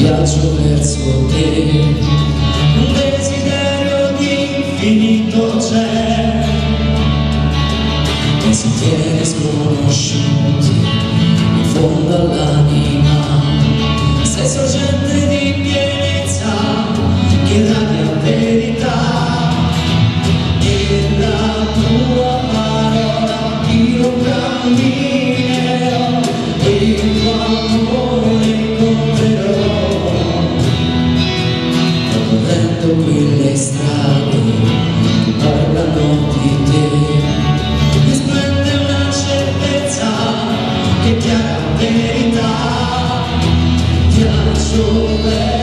viaggio verso te, un desiderio di infinito c'è, e si tiene sconosciuti in fondo all'anima. Sei sorgente di pienezza che irradia verità, e la tua parola io camminerò, e il tuo amore incontrerò, percorrendo quelle strade che parlano di te. Mi splende una certezza che chiara verità, viaggio